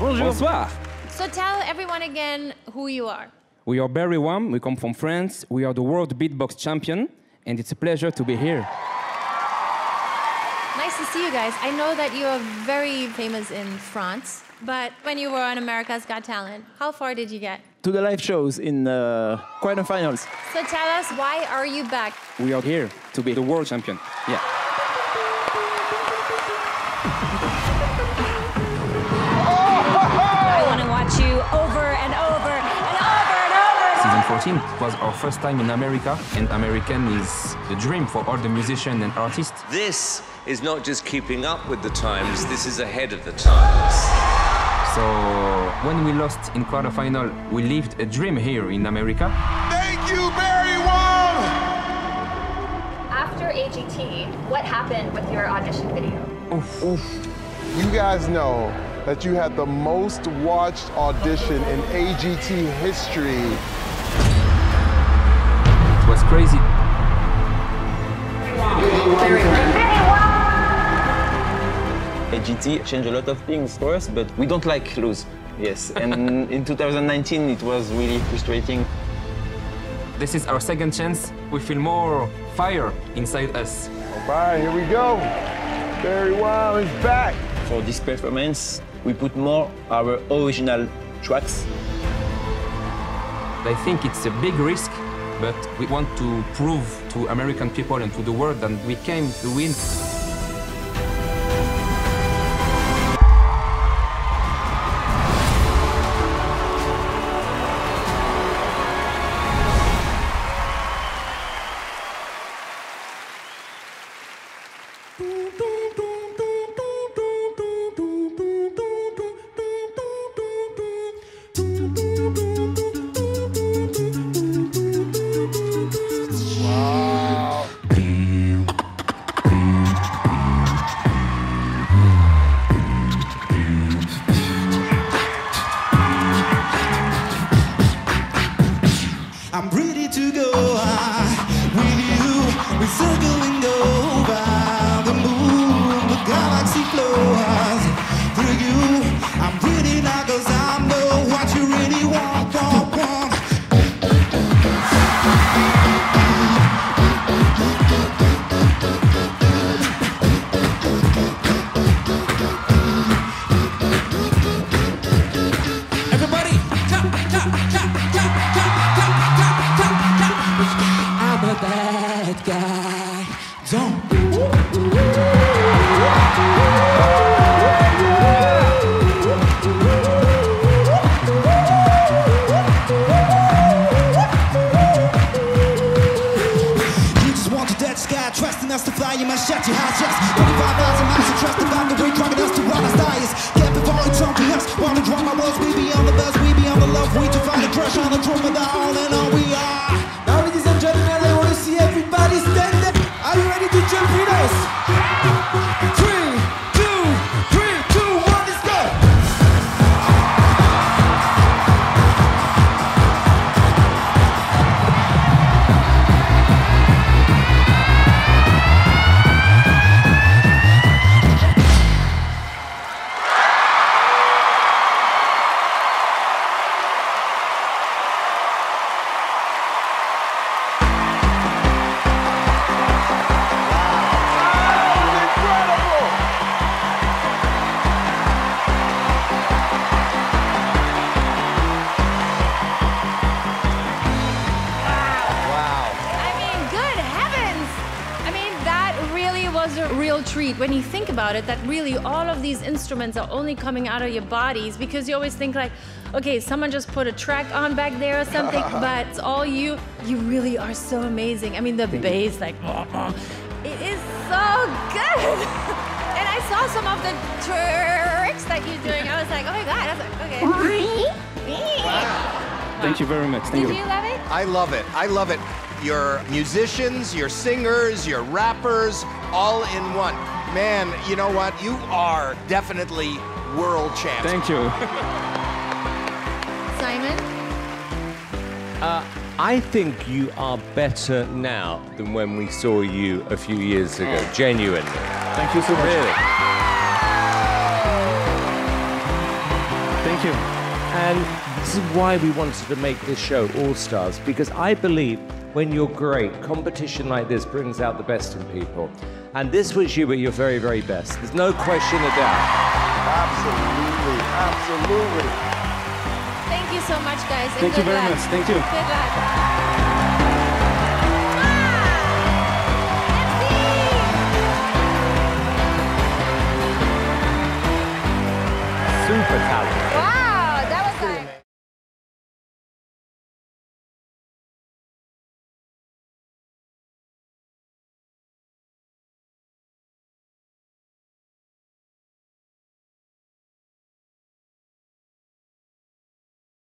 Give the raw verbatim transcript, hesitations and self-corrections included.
Bonjour. Bonsoir. So tell everyone again who you are. We are Barry Wham. We come from France. We are the world beatbox champion, and it's a pleasure to be here. Nice to see you guys. I know that you are very famous in France, but when you were on America's Got Talent, how far did you get? To the live shows in uh, quarterfinals. So tell us, why are you back? We are here to be the world champion. Yeah. I want to watch you over and over and over and over. Season fourteen was our first time in America, and American is the dream for all the musicians and artists. This is not just keeping up with the times, this is ahead of the times. So when we lost in quarterfinal, we lived a dream here in America. Thank you, Barry Wham! After A G T, what happened with your audition video? Oof. Oof. You guys know that you had the most watched audition in A G T history. It was crazy. A G T changed a lot of things for us, but we don't like lose. Yes, and in two thousand nineteen, it was really frustrating. This is our second chance. We feel more fire inside us. All right, here we go. Barry Wham is back. For this performance, we put more our original tracks. I think it's a big risk, but we want to prove to American people and to the world that we came to win. I'm ready to go uh, with you. We're circling over the moon. The galaxy flows through you. I'm ready now 'cause I know what you really want, want, want. Everybody, clap, clap, clap, clap, clap, clap, clap, clap. I'm a bad guy. Don't. You just want the dead sky, trusting us to fly. You must shut your house, yes. twenty-five thousand miles to trust about the way, driving us to run us diets. Get before it's on to us. Want to draw my words, we be on the buzz, we be on the love. We to find the crush on the drum with the all and all we are. Now, ladies and gentlemen, I want to see everybody stand up. Are you ready to jump with us? Three, two, three, two, one, let's go! A real treat when you think about it, that really all of these instruments are only coming out of your bodies, because you always think like, okay, someone just put a track on back there or something, but it's all you. You really are so amazing. I mean, the bass, like, it is so good. And I saw some of the tricks that you're doing. I was like, oh my God, I was like, okay. Wow. Thank you very much. Thank Did you. you love it? I love it. I love it. Your musicians, your singers, your rappers, all in one. Man, you know what? You are definitely world champion. Thank you. Simon? Uh, I think you are better now than when we saw you a few years ago, oh. Genuinely. Thank you so much. Really. you. And this is why we wanted to make this show All Stars, because I believe when you're great, competition like this brings out the best in people. And this was you at your very, very best. There's no question of doubt. Absolutely, absolutely. Thank you so much, guys. and Thank you good very luck. much. Thank you. Good luck. Super talent.